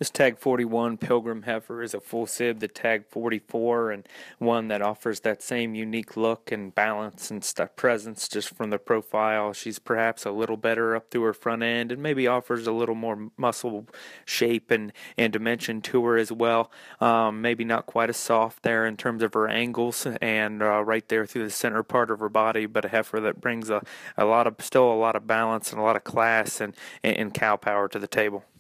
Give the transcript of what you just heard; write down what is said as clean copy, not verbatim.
This Tag 41 Pilgrim heifer is a full sib to Tag 44, and one that offers that same unique look and balance and presence just from the profile. She's perhaps a little better up through her front end and maybe offers a little more muscle shape and dimension to her as well. Maybe not quite as soft there in terms of her angles and right there through the center part of her body, but a heifer that brings still a lot of balance and a lot of class and cow power to the table.